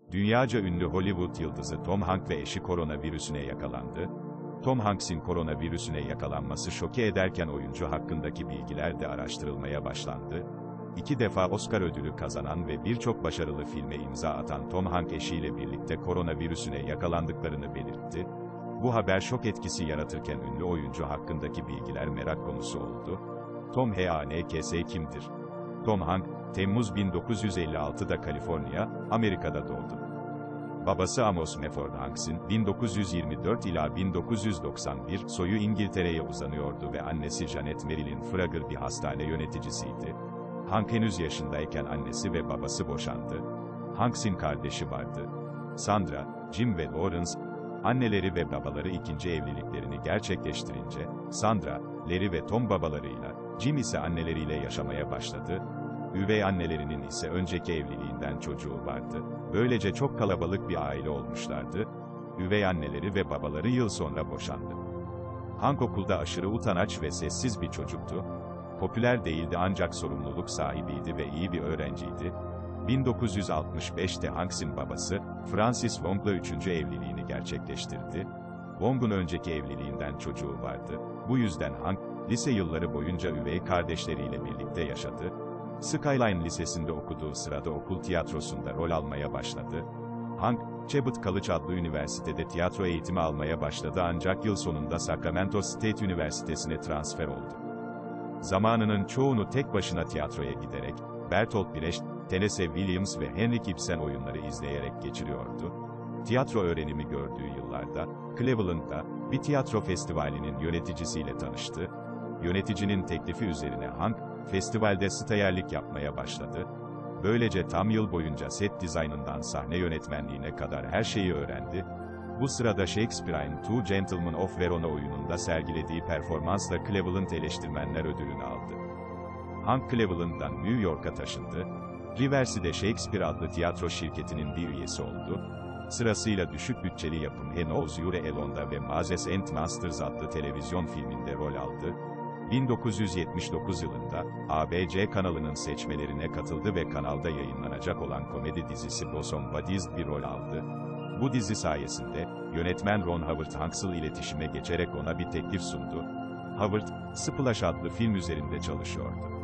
Dünyaca ünlü Hollywood yıldızı Tom Hanks ve eşi koronavirüsüne yakalandı. Tom Hanks'in koronavirüsüne yakalanması şoke ederken oyuncu hakkındaki bilgiler de araştırılmaya başlandı. 2 defa Oscar ödülü kazanan ve birçok başarılı filme imza atan Tom Hanks eşiyle birlikte koronavirüsüne yakalandıklarını belirtti. Bu haber şok etkisi yaratırken ünlü oyuncu hakkındaki bilgiler merak konusu oldu. Tom Hanks kimdir? Tom Hanks, Temmuz 1956'da Kaliforniya, Amerika'da doğdu. Babası Amos Mefford Hanks'in 1924 ila 1991 soyu İngiltere'ye uzanıyordu ve annesi Janet Marilyn Fragger bir hastane yöneticisiydi. Hanks henüz yaşındayken annesi ve babası boşandı. Hanks'in kardeşi vardı. Sandra, Jim ve Lawrence, anneleri ve babaları ikinci evliliklerini gerçekleştirince, Sandra, Larry ve Tom babalarıyla, Jim ise anneleriyle yaşamaya başladı. Üvey annelerinin ise önceki evliliğinden çocuğu vardı. Böylece çok kalabalık bir aile olmuşlardı. Üvey anneleri ve babaları yıl sonra boşandı. Hanks okulda aşırı utangaç ve sessiz bir çocuktu. Popüler değildi ancak sorumluluk sahibiydi ve iyi bir öğrenciydi. 1965'te Hanks'in babası, Francis Wong'la 3. evliliğini gerçekleştirdi. Wong'un önceki evliliğinden çocuğu vardı. Bu yüzden Hanks, lise yılları boyunca üvey kardeşleriyle birlikte yaşadı. Skyline Lisesi'nde okuduğu sırada okul tiyatrosunda rol almaya başladı. Hanks, Cabot College adlı üniversitede tiyatro eğitimi almaya başladı ancak yıl sonunda Sacramento State Üniversitesi'ne transfer oldu. Zamanının çoğunu tek başına tiyatroya giderek, Bertolt Brecht, Tennessee Williams ve Henrik Ibsen oyunları izleyerek geçiriyordu. Tiyatro öğrenimi gördüğü yıllarda, Cleveland'da, bir tiyatro festivalinin yöneticisiyle tanıştı. Yöneticinin teklifi üzerine Hanks, festivalde stajyerlik yapmaya başladı. Böylece tam yıl boyunca set dizaynından sahne yönetmenliğine kadar her şeyi öğrendi. Bu sırada Shakespeare'in Two Gentlemen of Verona oyununda sergilediği performansla Cleveland Eleştirmenler Ödülünü aldı. Hanks Cleveland'dan New York'a taşındı. Riverside Shakespeare adlı tiyatro şirketinin bir üyesi oldu. Sırasıyla düşük bütçeli yapım Henoz Yure Alon'da ve Mazes and Masters adlı televizyon filminde rol aldı. 1979 yılında, ABC kanalının seçmelerine katıldı ve kanalda yayınlanacak olan komedi dizisi Bosom Buddies'de bir rol aldı. Bu dizi sayesinde, yönetmen Ron Howard Hanks'la iletişime geçerek ona bir teklif sundu. Howard, Splash adlı film üzerinde çalışıyordu.